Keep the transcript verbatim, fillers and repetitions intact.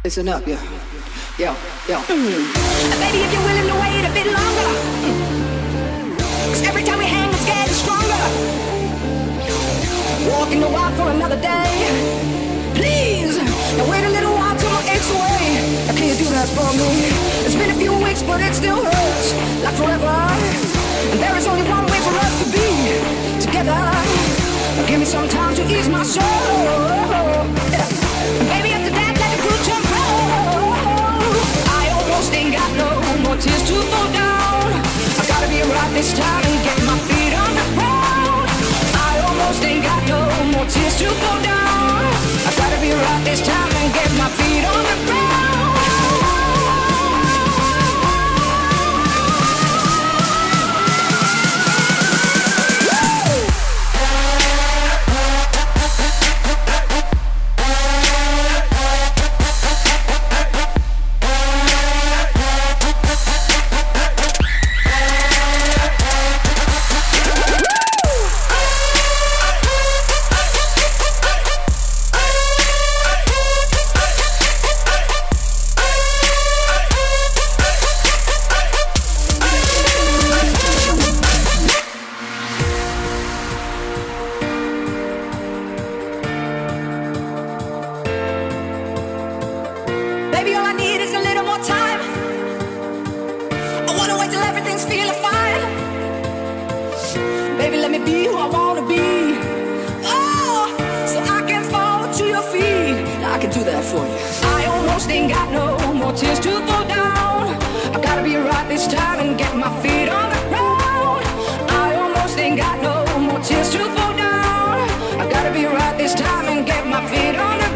Listen up, yeah. Yo, yo. Mm. Baby, if you're willing to wait a bit longer, mm. Cause every time we hang, it's getting stronger. Walking the walk for another day. Please, now wait a little while till my aches away. Now can you do that for me? It's been a few weeks, but it still hurts like forever. And there is only one way for us to be together. Now give me some time to ease my soul. Yeah. Baby, after that, let the good time roll. I almost ain't got no more tears to fall down. I gotta be right this time and get my feet on the ground. I almost ain't got no more tears to fall down. I gotta be right this time and get my feet on the ground. Baby, all I need is a little more time. I wanna wait till everything's feeling fine. Baby, let me be who I wanna be. Oh, so I can fall to your feet. Now I can do that for you. I almost ain't got no more tears to fall down. I gotta be right this time and get my feet on the ground. I almost ain't got no more tears to fall down. I gotta be right this time and get my feet on the ground.